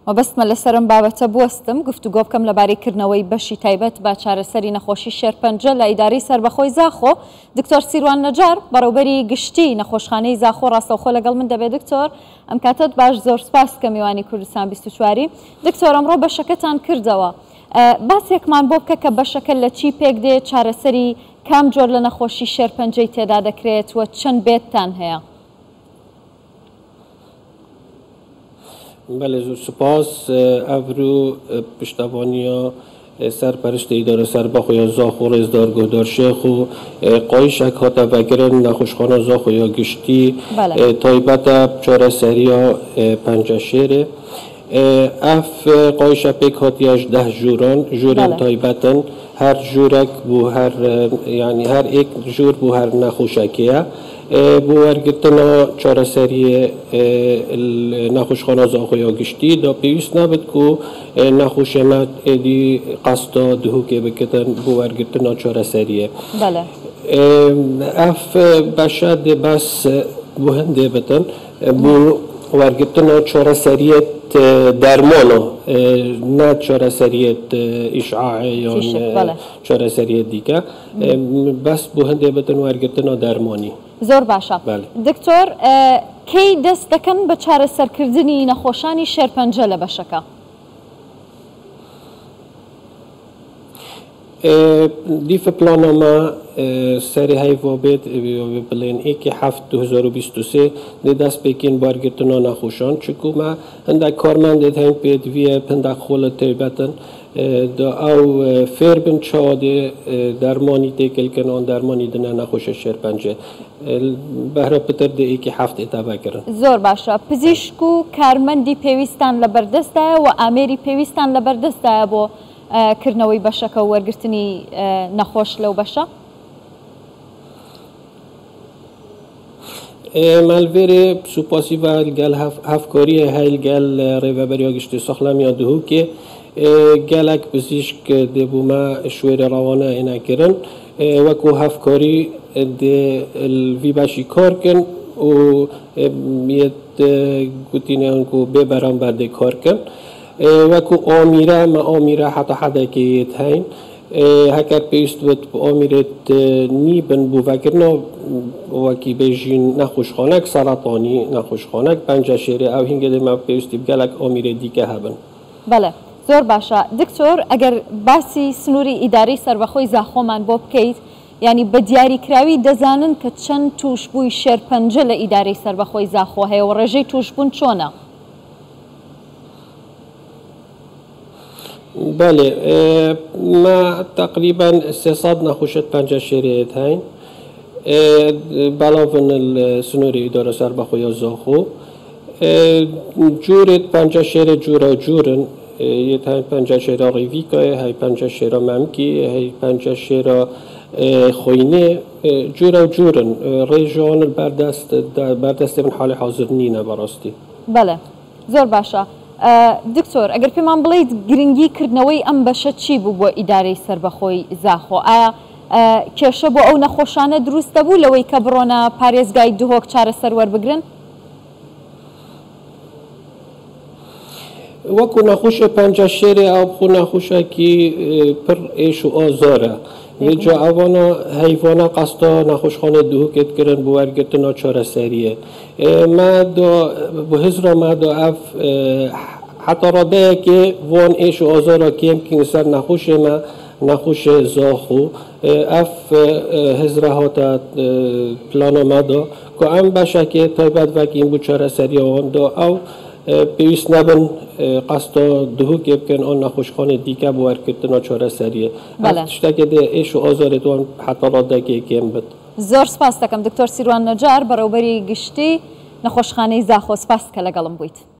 وەبەستمە لەسەرم بابەتە بوەستم گفتوگۆ بکەم لەبارەیکردنەوەی بەشی تایبەت بە چارەسەری نەخۆشی شێرپەنجە لە ئیدارەی سەربەخۆی زاخۆ. دکتۆر سیروان نەجار بەڕێوەبەری گشتی نەخۆشخانەی زاخۆ ڕاستەوخۆ لەگەڵ من دەبێت. دکتۆر ئەم کاتت باش، زۆر سپاس کە میوانی کوردستان 24. دکتۆر ئەمڕۆ بەشەکەتان کردەوە، باسێکمان بۆ بکە کە بەشەکە لە چی پێک دێ، چارەسەری کام جۆر لە نەخۆشی شێرپەنجەی تێدا دەکرێت و چەند بێتتان هەیە؟ بله، زۆر سپاس. ئەڤرو پشتەوانیە سەرپەرشتە ئیدارە سەربەخۆیە زاخۆ ڕێزدار گۆدار شێخ و قایشێک هاتە ڤەگرن نەخۆشخانە زاخۆیە گشتی تایبەتە چارەسەریە پەنجەشێرێ. ئەف قایشە پێک هاتیەش 10 ژوورن تایبەتن، هەر ژوورێک بۆ هەر ئێک ژوور بۆ هەر نەخۆشەکەیە بۆ وەرگرتنە چارەسەریە نەخۆشخانە زاخۆیە گشتی دا پێویست نەبێت و نەخۆشەمە ئێدی قەستە دهوکێ بکردن بۆ وەرگرتنە چارەسەریە. ئەف بەشە دێ بەس بۆ هەندێ بتن بۆ وەرگرتنە چارەسەریەت دەرمانە، نه چارەسەریەت ئیشعاعی یان چارەسەریەت دیکە، بەس بۆ هەندێ بتن وەرگرتنە دەرمانی. زۆر باشە. دکتۆر کەی دەست دەکەن بە چارەسەرکردنی نەخۆشانی شێرپەنجە لە بەشەکە؟ دیفە پلانەمە سەری هەیڤۆ بێت بڵێن ئێکی 7/2023 دێ دەست پێکین بارگرتنە نەخۆشان، چکومە هەندێک کارمەندێت هەین پێت ویە هەندێک خۆڵە تایبەتن ئەو فێر بن چادێ دەرمانی تێکەلکردن ئەوان دەرمانی دنە نەخۆشە شێرپەنجە بەهرە پتر دێ ئێکی 7 ئێتابەکردن. زۆر باشە. پزیشک و کارمەندی پێویستان لەبەردەستایە و ئامێری پێویستان لەبەردەستایە بۆ کردنەوەی بەشەکە و وەرگرتنی نەخۆش لەو بەشە؟ مالڤێرێ سوپاسیڤە گەل هەفکاریە هەیل گەل ڕێڤەبەریە گشتی سەخلەمیە دهوکێ gelek pizîşk dêbûme şwêrê rawana ênekirin wekû hevkarî dê vî beşî kar kin û yet gotîne ku bê beramber dê kar kin wekû amîre me amîre heta hedekê yêt heyn heker pêwîst bit bi amîrêt nîbin bû vekirina wekî bêjîn nexweşxanek seratanî nexweşxanek penceşêrê ew hîngê dê me pêwîstî bi gelek amîrê dîke hebin. بەڵێ، زۆر باشە. دکتۆر ئەگەر باسی سنووری ئیدارەی سەربەخۆی زاخۆمان بۆ بکەیت، ینی بە دیاریکراوی دەزانن کە چەند تووشبووی شێرپەنجە لە ئیدارەی سەربەخۆی زاخۆ هەیە و ڕێژەی تووشبوون چۆنە؟ بله، ما تقریبا 300 نەخۆشت پەنجەشێرێت هەین بەڵاون سنووری ئیدارە سەربەخۆیە زاخۆ جورێت پەنجەشێرە جورە جورن یەت هەی پەنجەشێرە ڕێڤیکایە هەی پەنجەشێرە مەمکی هەی پەنجەشێرە خۆینێ جورە جورن ڕێژەوان بەردەستێ من حاڵی حاضر نینە بەڕاستی. بەڵێ، زۆر باشە. دکتۆر ئەگەر پێمان بڵێیت گرنگی کردنەوەی ئەم بەشە چی بوو بۆ ئیدارەی سەربەخۆی زاخۆ؟ ئایا کێشە بۆ ئەو نەخۆشانە دروستە بوو لەوەی کە بڕۆنە پارێزگای دهۆک چارەسەر وەربگرن؟ وەکو نەخۆشە پەنجەشێرێ ئەو خۆ نەخۆشێکی پڕ ئێش و ئازارە لێجا ئەوانە هەیڤانە قەستە نەخۆشخانە دهوکێت کردن بۆ وەرگرتنە چارەسەریە بۆ هزرا مەدا ئەف حتا ڕادەیەکێ وان ئێش و ئازارە کێمکین سەر نەخۆشێمە نەخۆشە زاخۆ ئەف هزرا هاتە پلانەمەدا کە ئەم بەشەکێ تایبەت ڤەکین بۆ چارەسەریەواندا ئەو پێویست نەبن قەستە دهوکێ بکەن ئەو نەخۆشخانە دیکە بۆ وەرگرتنە چارەسەریە شتێکێ دێ ئێش و ئازارێت وان حتا ڕادەیەکێ کێم بێت. زۆر سپاس دەکەم دکتۆر سیروان نەجار بەڕێوەبەری گشتی نەخۆشخانەی زاخۆ، سپاس کە لەگەڵم بوویت.